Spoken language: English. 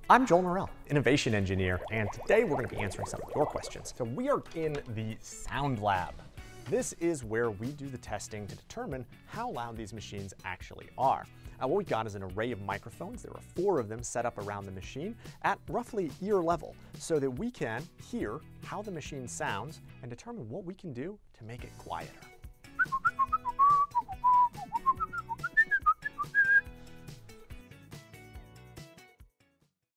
I'm Joel Norell, Innovation Engineer, and today we're going to be answering some of your questions. So we are in the Sound Lab. This is where we do the testing to determine how loud these machines actually are. What we've got is an array of microphones. There are 4 of them set up around the machine at roughly ear level so that we can hear how the machine sounds and determine what we can do to make it quieter.